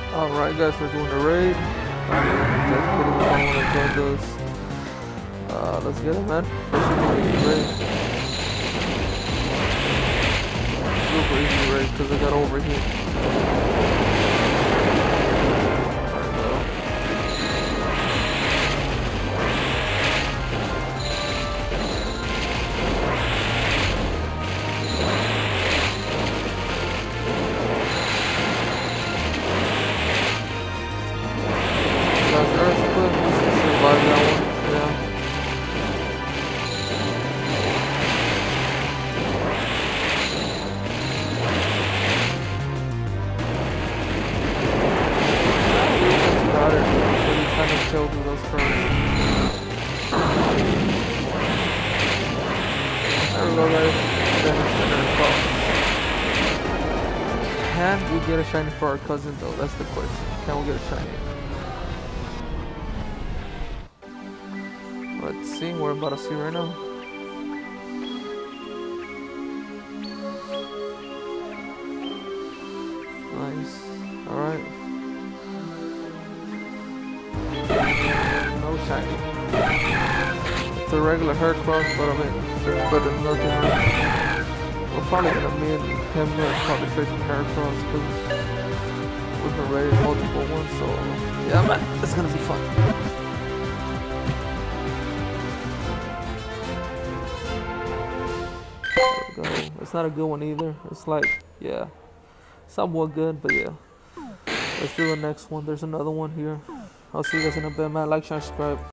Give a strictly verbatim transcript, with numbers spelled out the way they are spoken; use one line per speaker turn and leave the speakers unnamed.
Alright guys, we're doing a raid. That's pretty much all I want to join this. Uh, let's get it, man. First we're doing a raid. Super easy raid because I got over here. Killed with those first. There we go, guys. Can we get a shiny for our cousin though? That's the question. Can we get a shiny? Let's see. We're about to see right now. Nice. All right. No shiny. It's a regular Heracross, but I mean, it's better than nothing. Right? We're probably gonna me and him here probably trade some Heracross because we've been raiding multiple ones. So yeah, man, it's gonna be fun. There we go. It's not a good one either. It's like, yeah, somewhat good, but yeah. Let's do the next one. There's another one here. I'll see you guys in a bit, man. Like, share, subscribe.